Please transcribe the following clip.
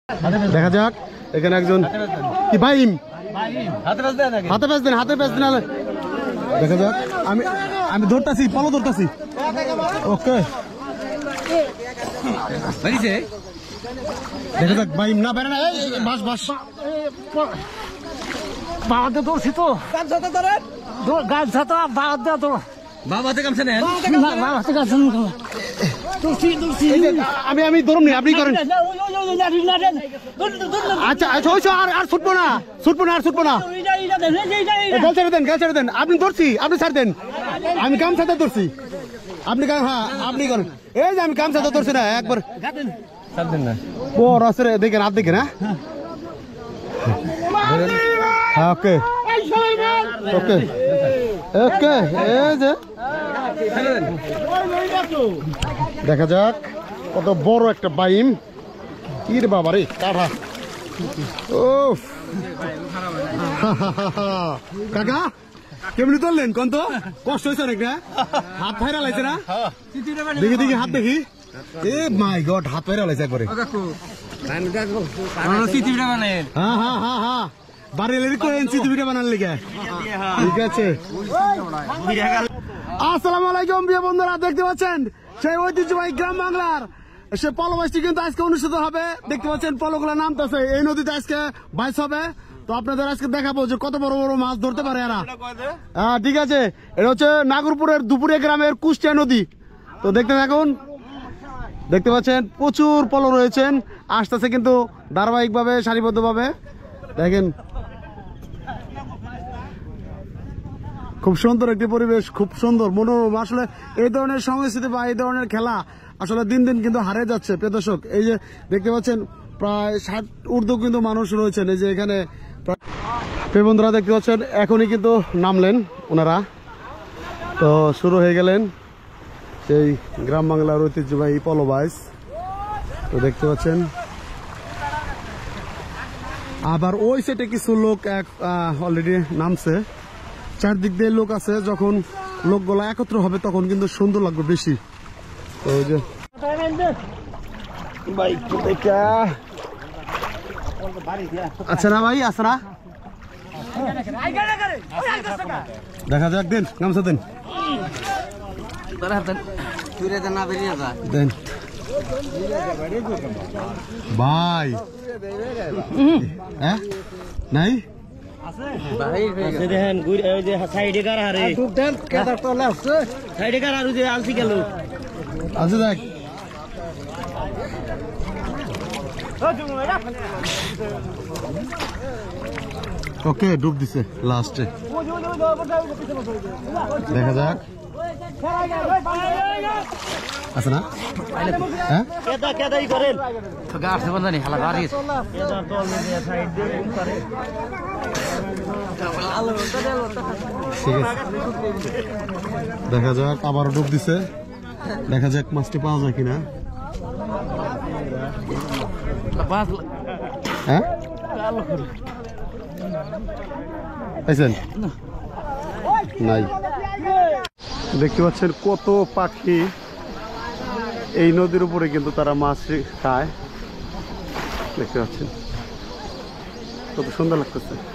দেখা যাক এখানে একজন কি ভাইম হাতে প্যাচ দেন দেখা যাক আমি আমি ধরতাছি পলো ধরতাছি ওকে দেখা যাক ভাইম না বেড়ে না বাস বাস বাবাতে দৌড়ছি তো গাছ ছাতা বাবা দেওয়া তো বাবাতে কামছে নেন বাবাতে গাছ আমি আমি ধরুন নি আপনি করেন আচ্ছা আচ্ছা আর ছুটবো না গাল ছেড়ে দেন আপনি ধরছি আপনি ছাড় দেন আমি কাম ছাতা ধরছি আপনি হ্যাঁ আপনি করেন এই যে আমি কাম ছাতা ধরছি না একবার ছাড় দেন না ও রসের দেখেন হাত দেখেন হ্যাঁ ওকে ওকে ওকে এই যে দেখা যাক কত বড় একটা বাইম ইর বাবা রে কাঠা ও কাকা কেমনি তুললেন কোন তো কষ্ট হয়েছে অনেক না হাত ফাইরা লাইছে না দেখি দেখি হাত দেখি এ মাই গড হাত ফাইরা লাইছে একবারে হ্যাঁ হ্যাঁ হ্যাঁ হ্যাঁ বাড়ি কোয়েন ভিডিও বানার লিগে ঠিক আছে আসসালামু আলাইকুম প্রিয় বন্ধুরা দেখতে পাচ্ছেন সেই ঐতিহ্যবাহী গ্রাম বাংলার সে পলো বাইচটি কিন্তু আজকে অনুষ্ঠিত হবে দেখতে পাচ্ছেন পলোগুলো নামতেছে এই নদীতে আজকে বাইচ হবে তো আপনাদের আজকে দেখাবো যে কত বড় বড় মাছ ধরতে পারে এরা হ্যাঁ ঠিক আছে এটা হচ্ছে নাগরপুরের দুপুরে গ্রামের কুষ্টিয়া নদী তো দেখতে থাকুন দেখতে পাচ্ছেন প্রচুর পলো রয়েছেন আসতেছে কিন্তু ধারাবাহিকভাবে সারিবদ্ধভাবে দেখেন খুব সুন্দর একটি পরিবেশ খুব সুন্দর মনোরম আসলে এই ধরনের সংস্কৃতি বা এই ধরনের খেলা আসলে দিন দিন কিন্তু হারিয়ে যাচ্ছে প্রিয় দর্শক এই যে দেখতে পাচ্ছেন প্রায় 60 ঊর্ধ্ব কিন্তু মানুষ রয়েছেন এই যে এখানে প্রিয় বন্ধুরা দেখতে পাচ্ছেন এখনই কিন্তু নামলেন ওনারা তো শুরু হয়ে গেলেন সেই গ্রাম বাংলার ঐতিহ্যবাহী পলো বাইচ তো দেখতে পাচ্ছেন আবার ওই সাইডে কিছু লোক অলরেডি নামছে চারদিক দিয়ে লোক আছে যখন লোকগুলা একত্র হবে তখন কিন্তু সুন্দর লাগবে বেশি ওই যে আচ্ছা না ভাই আচ্ছা না দেখা যাক দেন গামছা দেন দেন ভাই হ্যাঁ নাই আচ্ছা দেখ ওকে ডুব দিছে লাস্টে দেখা যাক আছে না হ্যাঁ ঠিক আছে দেখা যাক আবারও ডুব দিছে দেখা যাক মাছটি পাওয়া যায় কিনা হ্যাঁ পাইছেন নাই দেখতে পাচ্ছেন কত পাখি এই নদীর উপরে কিন্তু তারা মাছ খায় দেখতে পাচ্ছেন কত সুন্দর লাগতেছে